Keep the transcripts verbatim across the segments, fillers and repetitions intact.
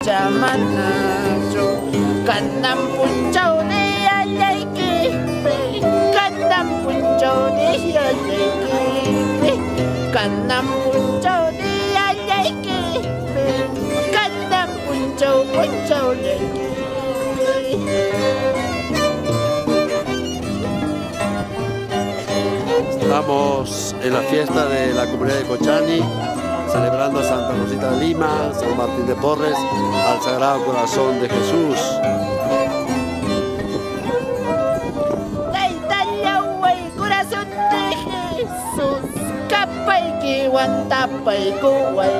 chamanacho kanam punchau de ayayki kanam punchau de ayayki kanam punchau de ayayki kanam punchau punchau de Estamos en la fiesta de la comunidad de Cochani, celebrando a Santa Rosita de Lima, San Martín de Porres, al Sagrado Corazón de Jesús. Corazón de Jesús, kapay tapay kuway.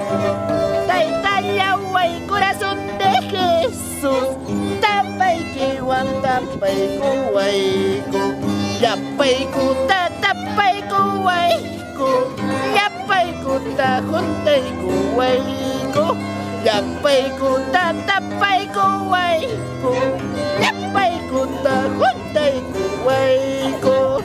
Corazón de Jesús, tapay tapay kuway. Yapay kuta tapay kuway ko, yapay kuta huntay kuway ko, yapay kuta tapay kuway ko, yapay kuta huntay kuway ko.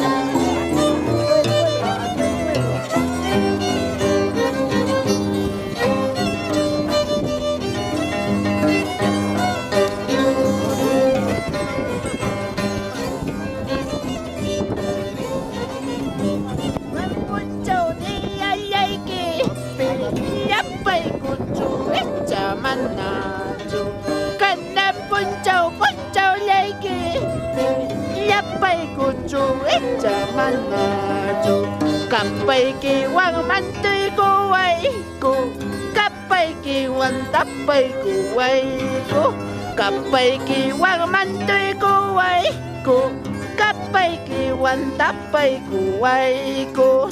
Manacho kana punchau punchau lagi yapay kuchu echa manacho kapay kiwang mantoy kuway ko kapay kiwang tapay kuway ko kapay kiwang mantoy kuway ko kapay kiwang tapay kuway ko.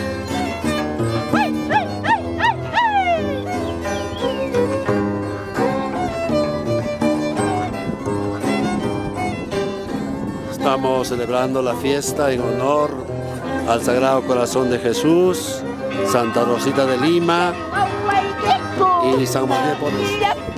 Estamos celebrando la fiesta en honor al Sagrado Corazón de Jesús, Santa Rosita de Lima y San Martín de Porres.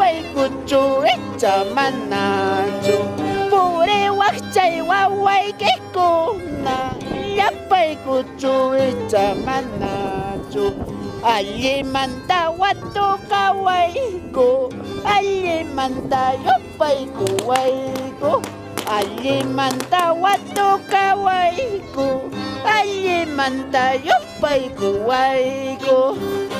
Allí manta watu kaway ko, allí manta yopay kuway ko. Allí manta watu kaway ko, allí manta yopay kuway ko.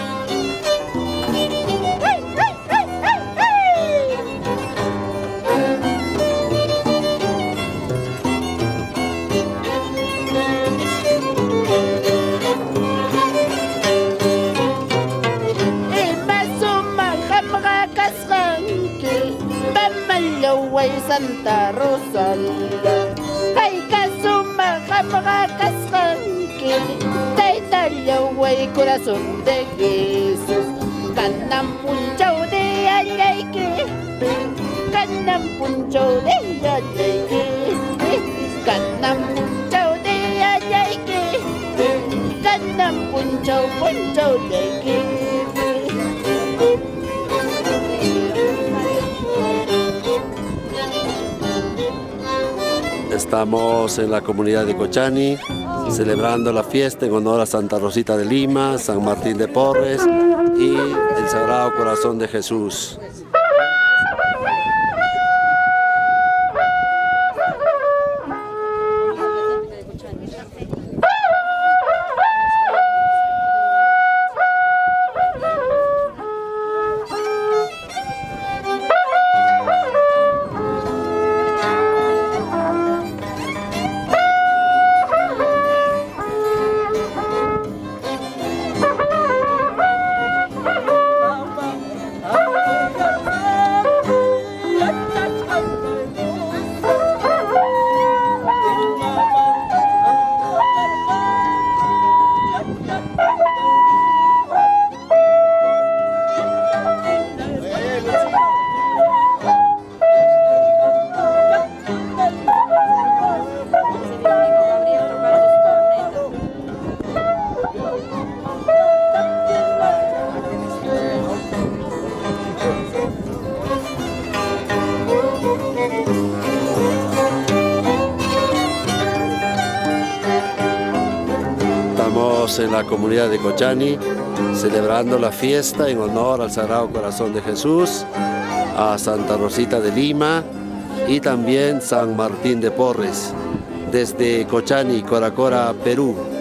Santa Rosalía, ay kasuma kamaka kaskanki, taitallaway corazón de Jesús, kanam punchau de ayayki, kanam punchau de ayayki, kanam punchau de ayayki, kanam punchau punchau de ayayki. Estamos en la comunidad de Cochani, celebrando la fiesta en honor a Santa Rosita de Lima, San Martín de Porres y el Sagrado Corazón de Jesús. Oh, Estamos en la comunidad de Cochani celebrando la fiesta en honor al Sagrado Corazón de Jesús, a Santa Rosita de Lima y también San Martín de Porres, desde Cochani, Cora Cora, Perú.